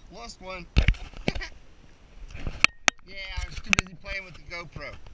Lost one. Yeah, I was too busy playing with the GoPro.